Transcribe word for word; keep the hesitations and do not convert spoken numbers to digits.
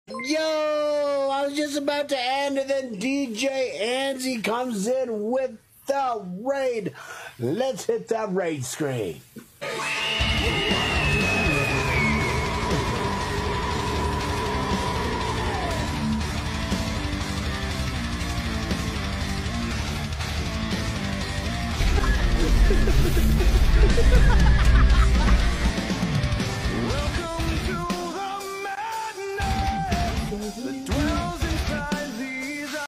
Yo, I was just about to end, and then D J Anzi comes in with the raid. Let's hit that raid screen.